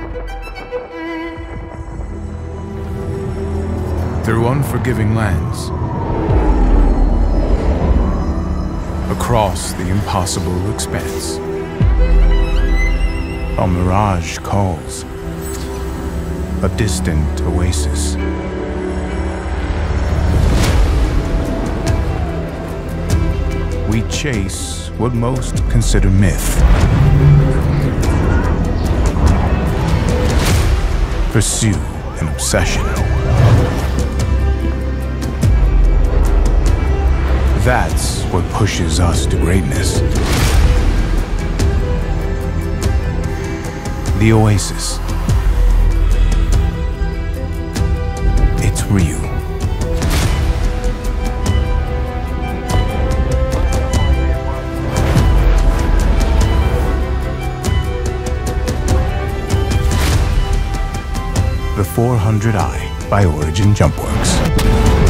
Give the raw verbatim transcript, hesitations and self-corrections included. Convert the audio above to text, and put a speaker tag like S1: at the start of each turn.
S1: Through unforgiving lands, across the impossible expanse, a mirage calls, a distant oasis. We chase what most consider myth, pursue an obsession. That's what pushes us to greatness. The Oasis. It's real. The four hundred i by Origin Jumpworks.